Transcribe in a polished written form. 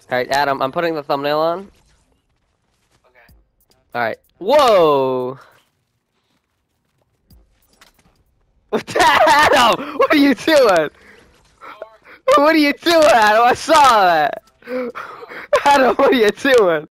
Alright, Adam, I'm putting the thumbnail on. Okay. Alright. Whoa! Adam! What are you doing? What are you doing, Adam? I saw that! Adam, what are you doing?